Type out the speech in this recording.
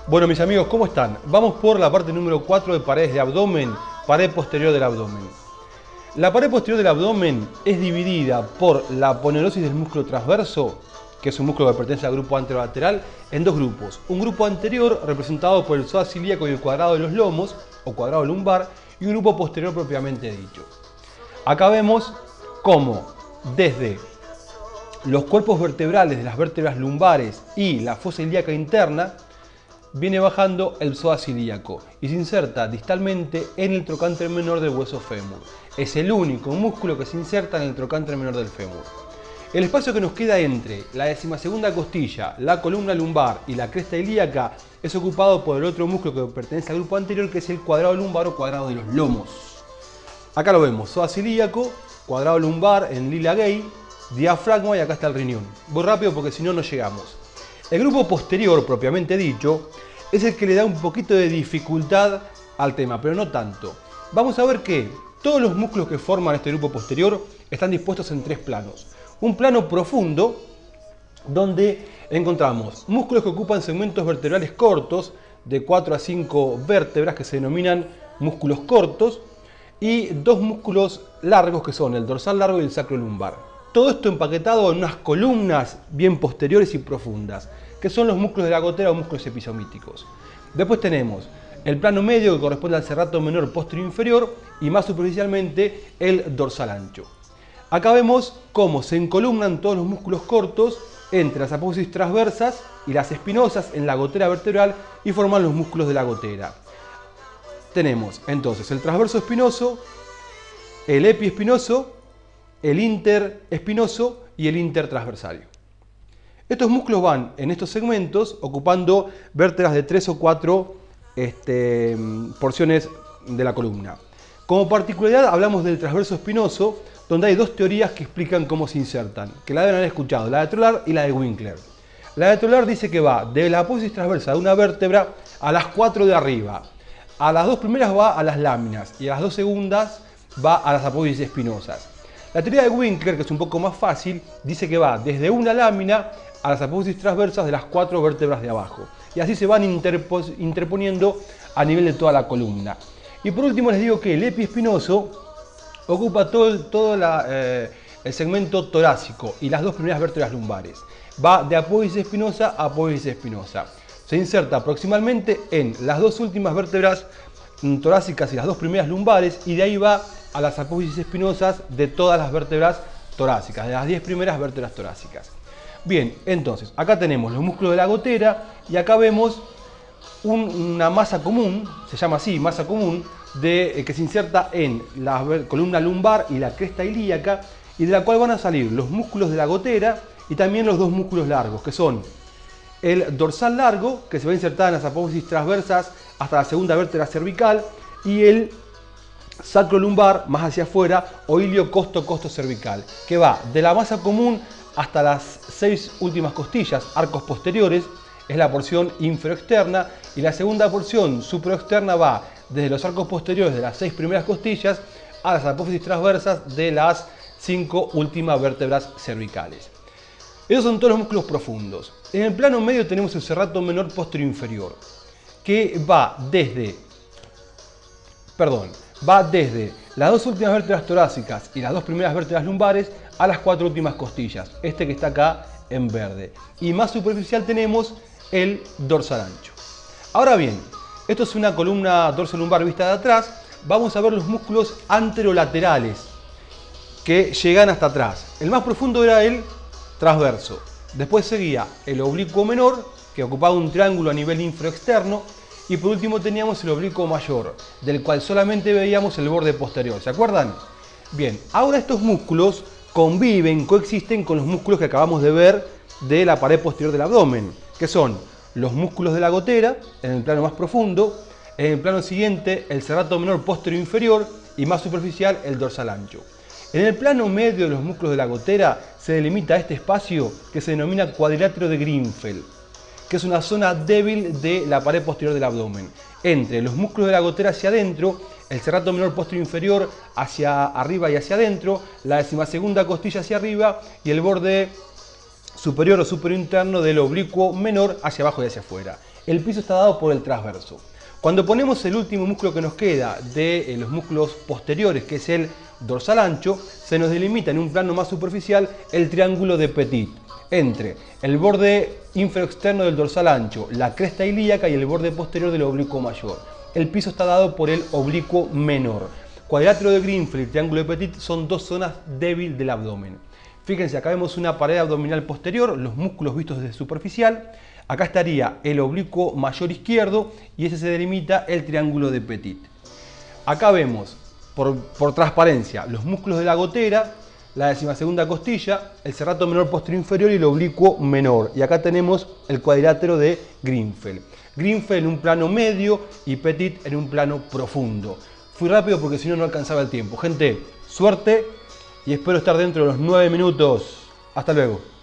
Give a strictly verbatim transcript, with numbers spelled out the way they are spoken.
Bueno, mis amigos, ¿cómo están? Vamos por la parte número cuatro de paredes de abdomen, pared posterior del abdomen. La pared posterior del abdomen es dividida por la aponeurosis del músculo transverso, que es un músculo que pertenece al grupo anterolateral, en dos grupos. Un grupo anterior representado por el psoas ilíaco y el cuadrado de los lomos, o cuadrado lumbar, y un grupo posterior propiamente dicho. Acá vemos cómo desde los cuerpos vertebrales de las vértebras lumbares y la fosa ilíaca interna viene bajando el psoas ilíaco y se inserta distalmente en el trocánter menor del hueso fémur. Es el único músculo que se inserta en el trocánter menor del fémur. El espacio que nos queda entre la decimasegunda costilla, la columna lumbar y la cresta ilíaca es ocupado por el otro músculo que pertenece al grupo anterior, que es el cuadrado lumbar o cuadrado de los lomos. Acá lo vemos, psoas ilíaco, cuadrado lumbar en lila gay, diafragma y acá está el riñón. Voy rápido porque si no, no llegamos. El grupo posterior, propiamente dicho, es el que le da un poquito de dificultad al tema, pero no tanto. Vamos a ver que todos los músculos que forman este grupo posterior están dispuestos en tres planos. Un plano profundo, donde encontramos músculos que ocupan segmentos vertebrales cortos, de cuatro a cinco vértebras, que se denominan músculos cortos, y dos músculos largos, que son el dorsal largo y el sacrolumbar. Todo esto empaquetado en unas columnas bien posteriores y profundas, que son los músculos de la gotera o músculos epizomíticos. Después tenemos el plano medio, que corresponde al serrato menor posterior inferior, y más superficialmente el dorsal ancho. Acá vemos cómo se encolumnan todos los músculos cortos entre las apófisis transversas y las espinosas en la gotera vertebral y forman los músculos de la gotera. Tenemos entonces el transverso espinoso, el epiespinoso, el interespinoso y el intertransversario. Estos músculos van en estos segmentos ocupando vértebras de tres o cuatro este, porciones de la columna. Como particularidad hablamos del transverso espinoso, donde hay dos teorías que explican cómo se insertan, que la deben haber escuchado, la de Trolar y la de Winkler. La de Trolar dice que va de la apófisis transversa de una vértebra a las cuatro de arriba. A las dos primeras va a las láminas y a las dos segundas va a las apófisis espinosas. La teoría de Winkler, que es un poco más fácil, dice que va desde una lámina a las apófisis transversas de las cuatro vértebras de abajo. Y así se van interponiendo a nivel de toda la columna. Y por último les digo que el epiespinoso ocupa todo, el, todo la, eh, el segmento torácico y las dos primeras vértebras lumbares. Va de apófisis espinosa a apófisis espinosa. Se inserta proximalmente en las dos últimas vértebras torácicas y las dos primeras lumbares, y de ahí va a las apófisis espinosas de todas las vértebras torácicas, de las diez primeras vértebras torácicas. Bien, entonces, acá tenemos los músculos de la gotera y acá vemos un, una masa común, se llama así, masa común, de, eh, que se inserta en la columna lumbar y la cresta ilíaca, y de la cual van a salir los músculos de la gotera y también los dos músculos largos, que son el dorsal largo, que se va a insertar en las apófisis transversas hasta la segunda vértebra cervical, y el sacrolumbar más hacia afuera, o ilio costo costo cervical, que va de la masa común hasta las seis últimas costillas, arcos posteriores, es la porción inferoexterna, y la segunda porción supraexterna va desde los arcos posteriores de las seis primeras costillas a las apófisis transversas de las cinco últimas vértebras cervicales. Esos son todos los músculos profundos. En el plano medio tenemos el serrato menor posterior inferior, que va desde, perdón, va desde las dos últimas vértebras torácicas y las dos primeras vértebras lumbares a las cuatro últimas costillas, este que está acá en verde. Y más superficial tenemos el dorsal ancho. Ahora bien, esto es una columna dorsolumbar vista de atrás. Vamos a ver los músculos anterolaterales que llegan hasta atrás. El más profundo era el transverso. Después seguía el oblicuo menor, que ocupaba un triángulo a nivel infraexterno. Y por último teníamos el oblicuo mayor, del cual solamente veíamos el borde posterior. ¿Se acuerdan? Bien, ahora estos músculos conviven, coexisten con los músculos que acabamos de ver de la pared posterior del abdomen, que son los músculos de la gotera, en el plano más profundo, en el plano siguiente el serrato menor posterior inferior y más superficial el dorsal ancho. En el plano medio de los músculos de la gotera se delimita este espacio que se denomina cuadrilátero de Grinfeld, que es una zona débil de la pared posterior del abdomen. Entre los músculos de la gotera hacia adentro, el serrato menor posterior inferior hacia arriba y hacia adentro, la decimasegunda costilla hacia arriba y el borde superior o superior interno del oblicuo menor hacia abajo y hacia afuera. El piso está dado por el transverso. Cuando ponemos el último músculo que nos queda de eh, los músculos posteriores, que es el dorsal ancho, se nos delimita en un plano más superficial el triángulo de Petit entre el borde inferior externo del dorsal ancho, la cresta ilíaca y el borde posterior del oblicuo mayor. El piso está dado por el oblicuo menor. Cuadrilátero de Grinfeld y triángulo de Petit son dos zonas débiles del abdomen. Fíjense, acá vemos una pared abdominal posterior, los músculos vistos desde superficial. Acá estaría el oblicuo mayor izquierdo y ese se delimita el triángulo de Petit. Acá vemos, por, por transparencia, los músculos de la gotera, la decimasegunda costilla, el serrato menor posterior inferior y el oblicuo menor. Y acá tenemos el cuadrilátero de Grinfeld. Grinfeld en un plano medio y Petit en un plano profundo. Fui rápido porque si no, no alcanzaba el tiempo. Gente, suerte y espero estar dentro de los nueve minutos. Hasta luego.